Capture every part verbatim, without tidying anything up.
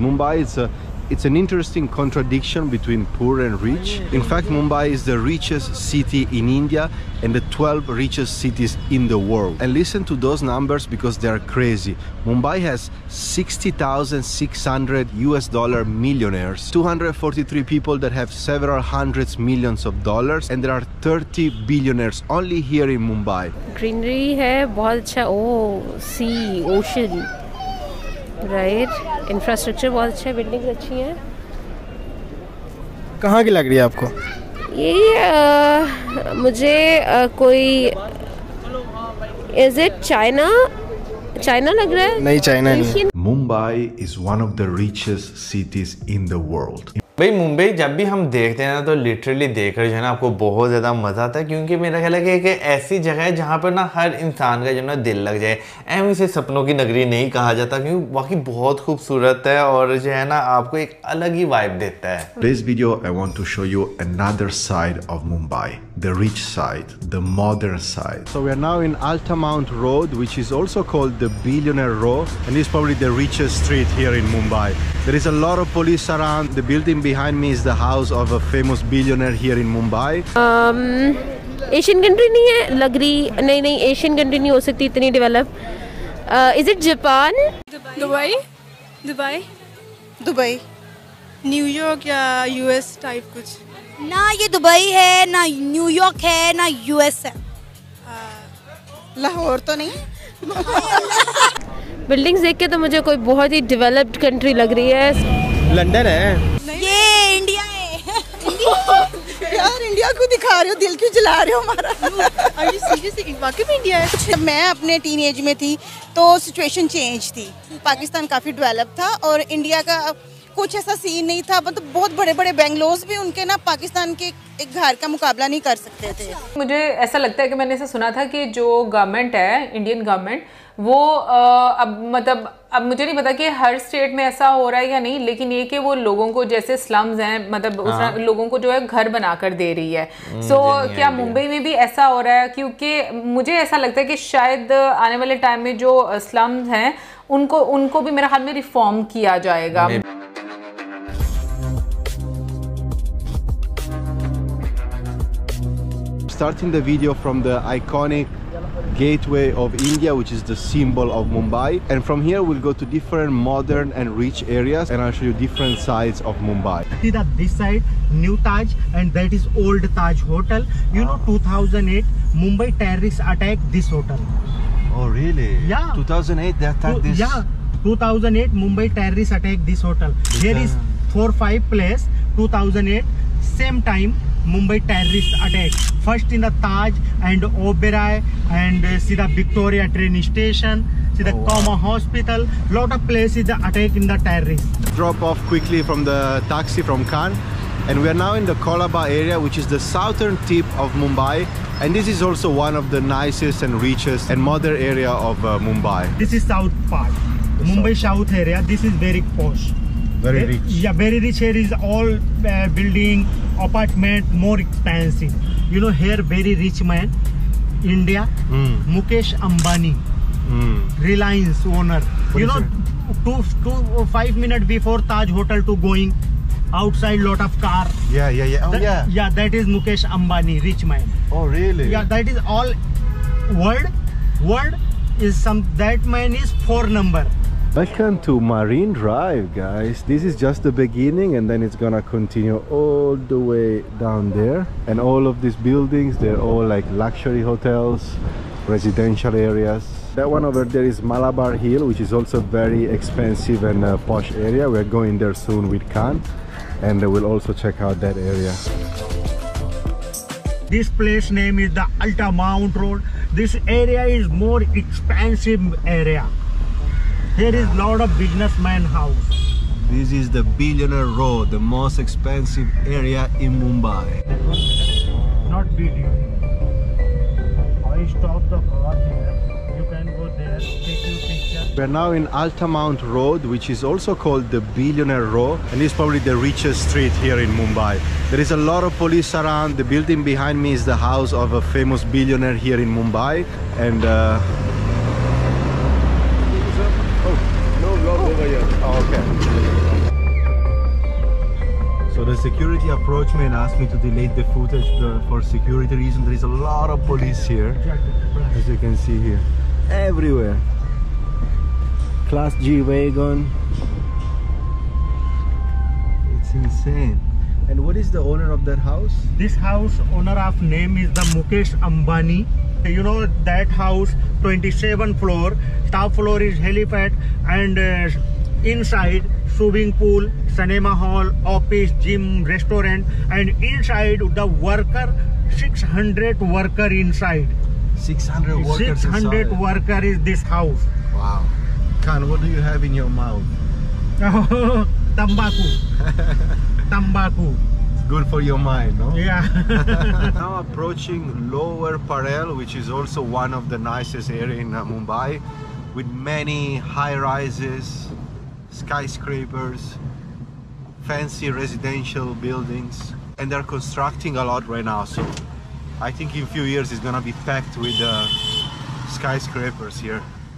Mumbai is a It's an interesting contradiction between poor and rich. In fact, Mumbai is the richest city in India and the twelfth richest cities in the world. And listen to those numbers because they are crazy. Mumbai has sixty thousand six hundred U S dollar millionaires, two hundred forty-three people that have several hundreds millions of dollars, and there are thirty billionaires only here in Mumbai. Greenery है बहुत अच्छा. Oh, sea, ocean. Right infrastructure बहुत अच्छा है, buildings अच्छी हैं. कहाँ की लग रही है आपको ये आ, मुझे आ, कोई इज इट चाइना चाइना लग रहा है. नहीं, चाइना नहीं. Mumbai is one of the richest cities in the world. भाई मुंबई जब भी हम देखते हैं ना तो लिटरली देखकर जो है ना आपको बहुत ज़्यादा मज़ा आता है, क्योंकि मेरा ख्याल है कि एक ऐसी जगह है जहाँ पर ना हर इंसान का जो है ना दिल लग जाए. एम इसे सपनों की नगरी नहीं कहा जाता क्योंकि वाकई बहुत खूबसूरत है और जो है ना आपको एक अलग ही वाइब देता है. This video I want to show you another side of Mumbai, the rich side, the modern side. So we are now in Altamount Road, which is also called the Billionaire Row, and it's probably the richest street here in Mumbai. There is a lot of police around. The building behind me is the house of a famous billionaire here in Mumbai. um, Asian country नहीं है लग रही. नहीं नहीं Asian country नहीं हो सकती इतनी develop. Is it Japan? Dubai Dubai Dubai New York या यूएस टाइप कुछ. ना ये दुबई है ना न्यूयॉर्क है ना यूएस है. लाहौर तो नहीं. बिल्डिंग्स देख के तो मुझे कोई बहुत ही डेवलप्ड कंट्री लग रही है. लंदन है. ये इंडिया है. यार इंडिया को दिखा रहे हो, दिल क्यों जला रहे हो हमारा. Are you seriously? वाकई में इंडिया है. जब मैं अपने टीन एज में थी तो सिचुएशन चेंज थी. पाकिस्तान काफ़ी डेवलप था और इंडिया का कुछ ऐसा सीन नहीं था. मतलब बहुत बड़े बड़े बेंगलोर्स भी उनके ना पाकिस्तान के एक घर का मुकाबला नहीं कर सकते थे. मुझे ऐसा लगता है कि मैंने ऐसा सुना था कि जो गवर्नमेंट है, इंडियन गवर्नमेंट, वो आ, अब मतलब अब मुझे नहीं पता कि हर स्टेट में ऐसा हो रहा है या नहीं, लेकिन ये कि वो लोगों को जैसे स्लम्स हैं मतलब उस लोगों को जो है घर बनाकर दे रही है. सो so, क्या मुंबई में भी ऐसा हो रहा है? क्योंकि मुझे ऐसा लगता है कि शायद आने वाले टाइम में जो स्लम्स हैं उनको उनको भी मेरे ख्याल में रिफॉर्म किया जाएगा. Starting the video from the iconic gateway of India, which is the symbol of Mumbai, and from here we'll go to different modern and rich areas, and I'll show you different sides of Mumbai. See that this side new Taj, and that is old Taj Hotel. You know, two thousand eight Mumbai terrorists attacked this hotel. Oh really? Yeah. two thousand eight they attacked this. Yeah, two thousand eight Mumbai terrorists attacked this hotel. Here is four five place. two thousand eight same time Mumbai terrorists attack. First in the Taj and Oberoi, and uh, see the Victoria train station, see the oh, wow. Coma hospital. Lot of places the attack in the terrorists. Drop off quickly from the taxi from Khan, and we are now in the Colaba area, which is the southern tip of Mumbai, and this is also one of the nicest and richest and modern area of uh, Mumbai. This is south part, the Mumbai south. south area. This is very posh. Very rich. Yeah, very rich. Here is all uh, building, apartment, more expensive. You know, here very rich man, India, mm. Mukesh Ambani, mm. Reliance owner. What you know, two, two, five minutes before Taj Hotel to going, outside lot of car. Yeah, yeah, yeah. Oh, that, yeah. Yeah, that is Mukesh Ambani, rich man. Oh, really? Yeah, that is all. World, world is some. That man is four number. Welcome to Marine Drive, guys. This is just the beginning, and then it's gonna continue all the way down there. And all of these buildings, they're all like luxury hotels, residential areas. That one over there is Malabar Hill, which is also very expensive and uh, posh area. We're going there soon with Khan, and we'll also check out that area. This place name is the Altamount Road. This area is more expensive area. Here is lot of businessman house. This is the Billionaire Road, the most expensive area in Mumbai. Not video. I stop the car here. You can go there, take your picture. We're now in Altamount Road, which is also called the Billionaire Row, and it's probably the richest street here in Mumbai. There is a lot of police around. The building behind me is the house of a famous billionaire here in Mumbai, and uh, Oh, okay. security approached me and asked me to delete the footage for security reasons. There is a lot of police here, as you can see here, everywhere. Class G wagon. It's insane. And what is the owner of that house? This house owner of name is the Mukesh Ambani. You know that house, twenty-seven floor, top floor is helipad, and uh, inside swimming pool, cinema hall, office, gym, restaurant, and inside the worker, six hundred worker inside. six hundred workers six hundred inside. worker is this house. Wow. Khan, what do you have in your mouth? Tambaku. Tambaku. It's good for your mind, no? Yeah. Now approaching Lower Parel, which is also one of the nicest areas in uh, Mumbai, with many high-rises, skyscrapers, fancy residential buildings, and they're constructing a lot right now. So I think in a few years it's gonna be packed with uh, skyscrapers here.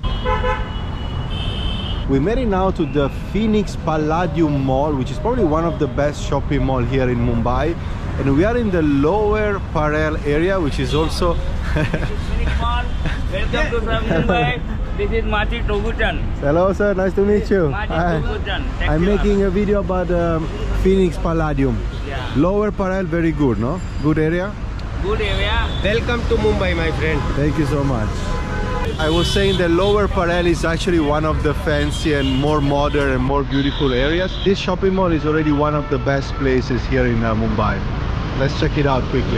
We made it now to the Phoenix Palladium Mall, which is probably one of the best shopping mall here in Mumbai, and we are in the Lower Parel area, which is also Phoenix Mall. Welcome to Mumbai. This is Mati Toguchan. Hello sir, nice to meet you. Mati Hi. Toguchan. I'm making a video about um, Phoenix Palladium. Yeah. Lower Parel, very good, no? Good area? Good area. Welcome to Mumbai, my friend. Thank you so much. I was saying the Lower Parel is actually one of the fancy and more modern and more beautiful areas. This shopping mall is already one of the best places here in uh, Mumbai. Let's check it out quickly.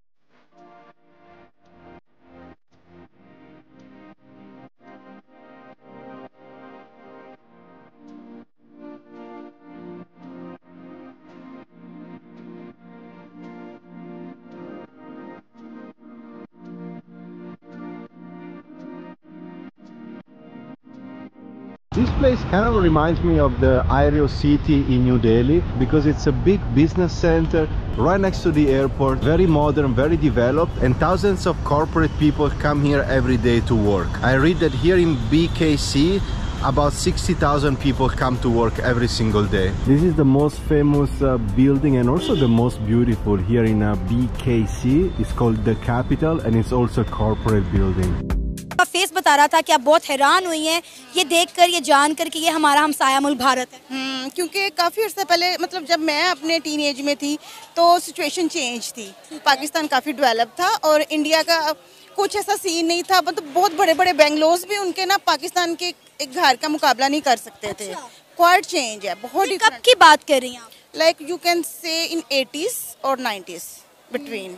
This place kind of reminds me of the Aereo City in New Delhi because it's a big business center right next to the airport, very modern, very developed, and thousands of corporate people come here every day to work. I read that here in B K C about sixty thousand people come to work every single day. This is the most famous uh, building and also the most beautiful here in uh, B K C. It's called the Capitol and it's also a corporate building. Face बता रहा था कि आप बहुत हैरान हुई हैं ये देखकर, ये जानकर कि ये हमारा हमसाया मुल्क भारत है। हम्म, क्योंकि काफ़ी अर्से पहले, मतलब जब मैं अपने टीन एज में थी तो सिचुएशन चेंज थी। पाकिस्तान काफ़ी डेवलप था और इंडिया का कुछ ऐसा सीन नहीं था। मतलब बहुत बड़े बड़े बेंगलोर्स भी उनके ना पाकिस्तान के एक घर का मुकाबला नहीं कर सकते थे। क्वाइट चेंज है, बहुत। कब की बात कर रही हैं आप? Like you can say in eighties और नाइन्टीज़ बिटवीन।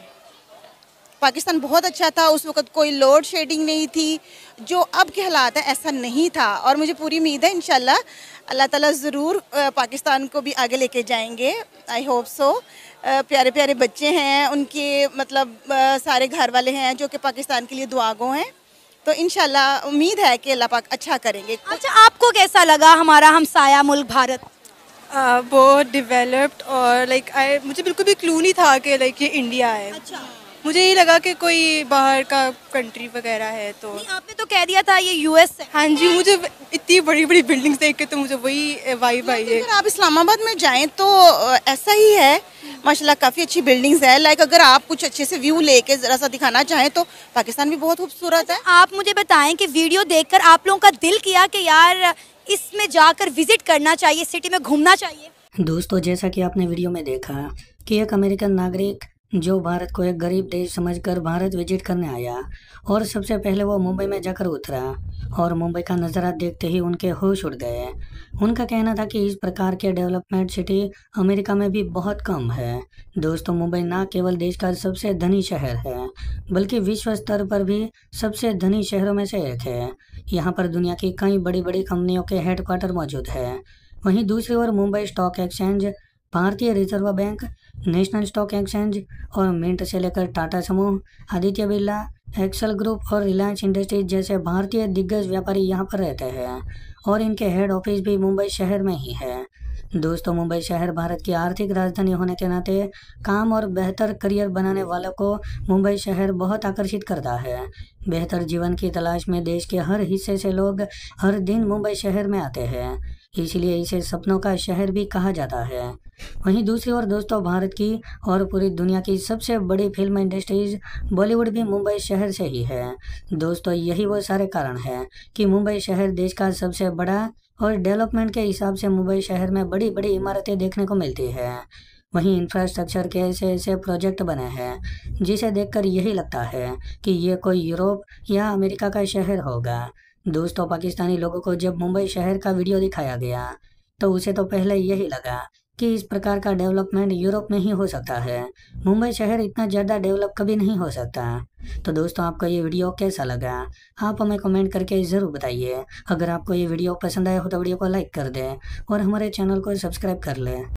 पाकिस्तान बहुत अच्छा था उस वक्त, कोई लोड शेडिंग नहीं थी। जो अब के हालात है ऐसा नहीं था और मुझे पूरी उम्मीद है इंशाल्लाह अल्लाह ताला ज़रूर पाकिस्तान को भी आगे लेके जाएंगे। I hope so. प्यारे प्यारे बच्चे हैं उनके, मतलब सारे घर वाले हैं जो कि पाकिस्तान के लिए दुआगो हैं, तो इंशाल्लाह उम्मीद है कि अल्लाह पाक अच्छा करेंगे। अच्छा, आपको कैसा लगा हमारा हमसाया मुल्क भारत? uh, बहुत डेवलप्ड और लाइक आई मुझे बिल्कुल भी क्लू नहीं था कि लाइक ये इंडिया है। अच्छा। मुझे ये लगा कि कोई बाहर का कंट्री वगैरह है। तो आपने तो कह दिया था ये यूएस है। हाँ जी, मुझे इतनी बड़ी बड़ी बिल्डिंग्स देख के तो मुझे वही वाइब आई है। अगर आप इस्लामाबाद में जाएं तो ऐसा ही है माशाल्लाह, काफ़ी अच्छी बिल्डिंग्स है। लाइक अगर आप कुछ अच्छे से व्यू लेके ज़रा सा दिखाना चाहें तो पाकिस्तान भी बहुत खूबसूरत है। आप मुझे बताएं कि वीडियो देखकर आप लोगों का दिल किया कि यार इसमें जाकर विजिट करना चाहिए, सिटी में घूमना चाहिए? दोस्तों, जैसा कि आपने वीडियो में देखा कि एक अमेरिकन नागरिक जो भारत को एक गरीब देश समझकर भारत विजिट करने आया और सबसे पहले वो मुंबई में जाकर उतरा और मुंबई का नज़ारा देखते ही उनके होश उड़ गए। उनका कहना था कि इस प्रकार के डेवलपमेंट सिटी अमेरिका में भी बहुत कम है। दोस्तों, मुंबई ना केवल देश का सबसे धनी शहर है बल्कि विश्व स्तर पर भी सबसे धनी शहरों में से एक है। यहाँ पर दुनिया की कई बड़ी बड़ी कंपनियों के हेडक्वार्टर मौजूद है। वहीं दूसरी ओर मुंबई स्टॉक एक्सचेंज, भारतीय Reserve Bank, National Stock Exchange और मिंट से लेकर टाटा समूह, आदित्य बिरला, एक्सेल ग्रुप और रिलायंस इंडस्ट्रीज जैसे भारतीय दिग्गज व्यापारी यहाँ पर रहते हैं और इनके हेड ऑफिस भी मुंबई शहर में ही है। दोस्तों, मुंबई शहर भारत की आर्थिक राजधानी होने के नाते काम और बेहतर करियर बनाने वालों को मुंबई शहर बहुत आकर्षित करता है। बेहतर जीवन की तलाश में देश के हर हिस्से से लोग हर दिन मुंबई शहर में आते हैं। इसलिए इसे सपनों का शहर भी कहा जाता है। वहीं दूसरी ओर दोस्तों, भारत की और पूरी दुनिया की सबसे बड़ी फिल्म इंडस्ट्रीज बॉलीवुड भी मुंबई शहर से ही है। दोस्तों, यही वो सारे कारण हैं कि मुंबई शहर देश का सबसे बड़ा और डेवलपमेंट के हिसाब से मुंबई शहर में बड़ी बड़ी इमारतें देखने को मिलती है। वहीं इंफ्रास्ट्रक्चर के ऐसे ऐसे प्रोजेक्ट बने हैं जिसे देखकर यही लगता है कि ये कोई यूरोप या अमेरिका का शहर होगा। दोस्तों, पाकिस्तानी लोगों को जब मुंबई शहर का वीडियो दिखाया गया तो उसे तो पहले यही लगा कि इस प्रकार का डेवलपमेंट यूरोप में ही हो सकता है, मुंबई शहर इतना ज़्यादा डेवलप कभी नहीं हो सकता। तो दोस्तों, आपको ये वीडियो कैसा लगा आप हमें कमेंट करके ज़रूर बताइए। अगर आपको ये वीडियो पसंद आया हो तो वीडियो को लाइक कर दें और हमारे चैनल को सब्सक्राइब कर लें।